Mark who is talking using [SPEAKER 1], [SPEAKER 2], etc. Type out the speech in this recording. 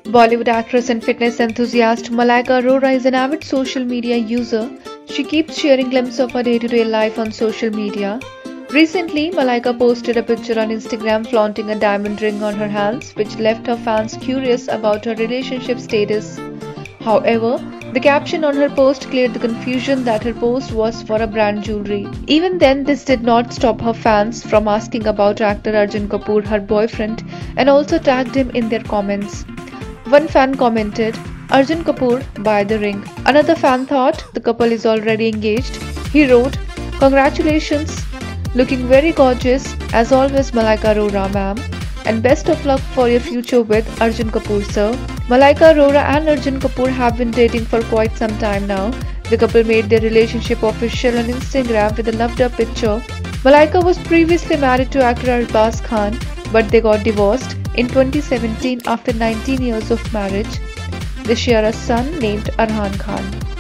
[SPEAKER 1] Bollywood actress and fitness enthusiast Malaika Arora is an avid social media user. She keeps sharing glimpses of her day-to-day life on social media. Recently, Malaika posted a picture on Instagram flaunting a diamond ring on her hands, which left her fans curious about her relationship status. However, the caption on her post cleared the confusion that her post was for a brand jewelry. Even then, this did not stop her fans from asking about actor Arjun Kapoor, her boyfriend, and also tagged him in their comments. One fan commented, "Arjun Kapoor, buy the ring." Another fan thought the couple is already engaged. He wrote, "Congratulations, looking very gorgeous as always, Malaika Arora ma'am, and best of luck for your future with Arjun Kapoor sir." Malaika Arora and Arjun Kapoor have been dating for quite some time now. The couple made their relationship official on Instagram with a loved-up picture. Malaika was previously married to actor Arbaz Khan, but they got divorced in 2017 after 19 years of marriage. They share a son named Arhan Khan.